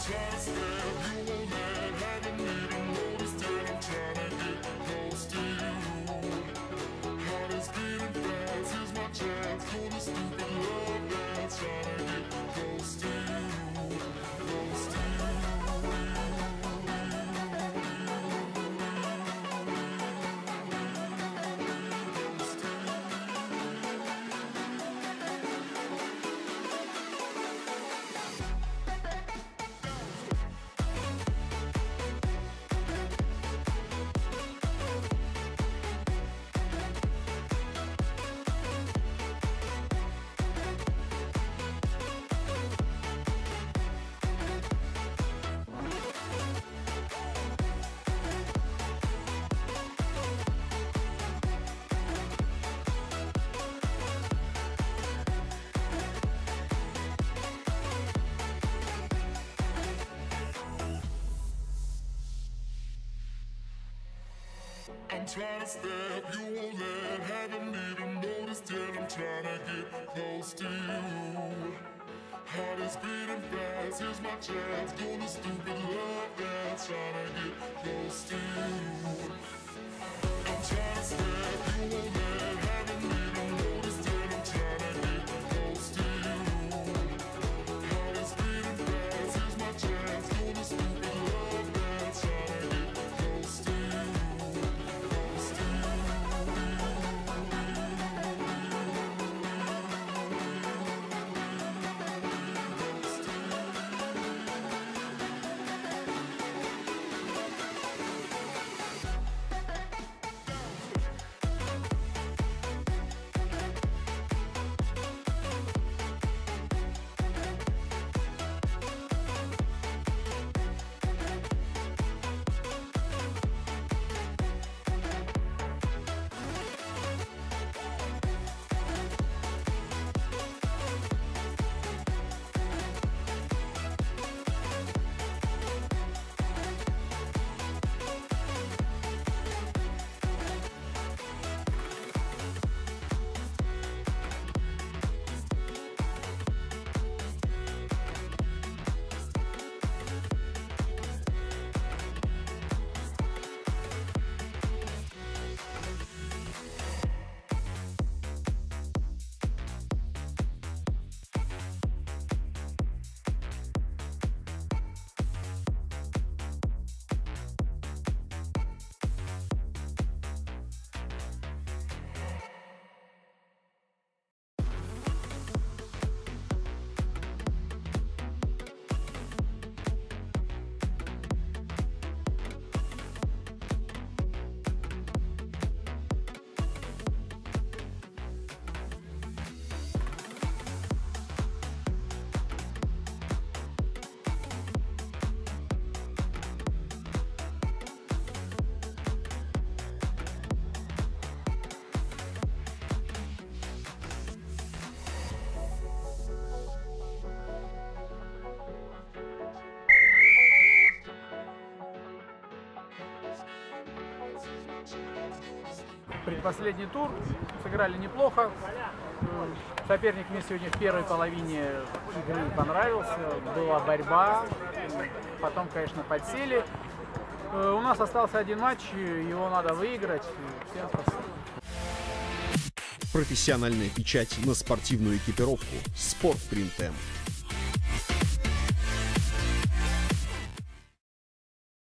I'm trying to step, you won't let, haven't even noticed yet. I'm trying to get close to you. Heart is beating fast, here's my chance. Doing the stupid love dance, trying to get close to you. I'm trying to step, you won't let, haven't even noticed yet. I'm trying to get close to you. Heart is beating fast, here's my chance. Doing the stupid love dance, trying to get close to you. Предпоследний тур сыграли неплохо. Соперник мне сегодня в первой половине игры понравился. Была борьба. Потом, конечно, подсели. У нас остался один матч, его надо выиграть. Всем спасибо. Профессиональная печать на спортивную экипировку. Спортпринт М.